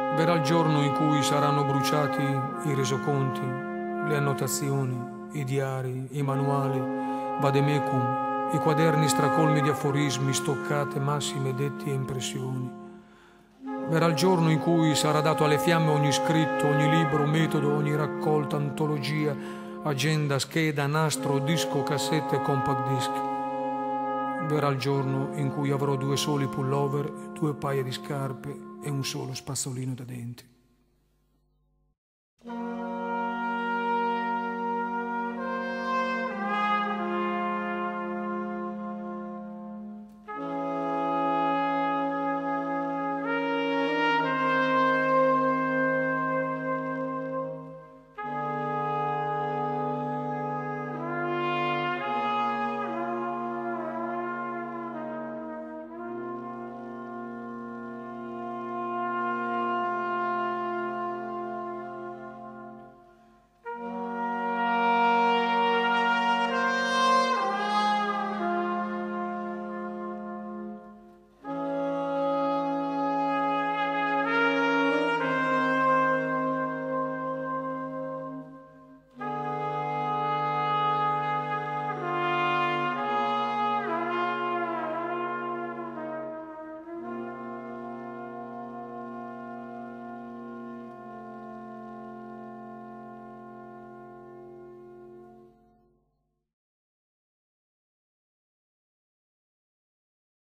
Verrà il giorno in cui saranno bruciati i resoconti, le annotazioni, i diari, i manuali, vademecum, i quaderni stracolmi di aforismi, stoccate, massime, detti e impressioni. Verrà il giorno in cui sarà dato alle fiamme ogni scritto, ogni libro, metodo, ogni raccolta, antologia, agenda, scheda, nastro, disco, cassette e compact disc. Verrà il giorno in cui avrò 2 soli pullover, 2 paia di scarpe e un solo spazzolino da denti.